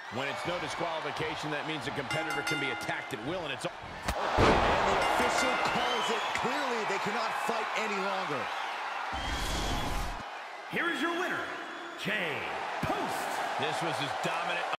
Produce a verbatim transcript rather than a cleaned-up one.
When it's no disqualification, that means a competitor can be attacked at will, and it's... And the official calls it. Clearly, they cannot fight any longer. Here is your winner, Jay Post. This was his dominant...